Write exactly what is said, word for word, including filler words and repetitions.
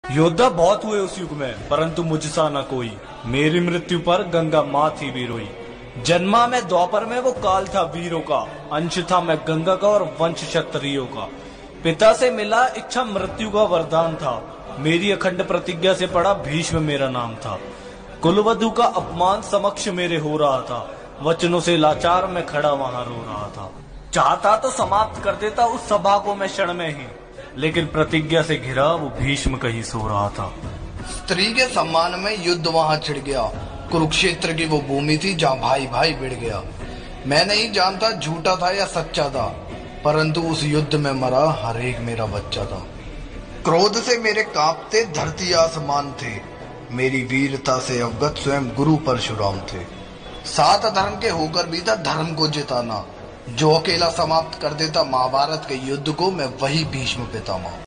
योद्धा बहुत हुए उस युग में, परंतु मुझसा न कोई। मेरी मृत्यु पर गंगा माँ थी भी रोई। जन्मा में द्वापर में वो काल था वीरों का, अंश था मैं गंगा का और वंश क्षत्रियों का। पिता से मिला इच्छा मृत्यु का वरदान था, मेरी अखंड प्रतिज्ञा से पड़ा भीष्म मेरा नाम था। कुलवधु का अपमान समक्ष मेरे हो रहा था, वचनों से लाचार मैं खड़ा वहां रो रहा था। चाहता तो समाप्त कर देता उस सभा को मैं क्षण में ही, लेकिन प्रतिज्ञा से घिरा वो भीष्म कहीं सो रहा था। स्त्री के सम्मान में युद्ध वहां छिड़ गया, कुरुक्षेत्र की वो भूमि थी जहां भाई भाई भिड़ गया। मैं नहीं जानता झूठा था या सच्चा था, परंतु उस युद्ध में मरा हर एक मेरा बच्चा था। क्रोध से मेरे कांपते धरती आसमान थे, मेरी वीरता से अवगत स्वयं गुरु परशुराम थे। सात धर्म के होकर भी था धर्म को जिताना, जो अकेला समाप्त कर देता महाभारत के युद्ध को मैं वही भीष्म पितामह।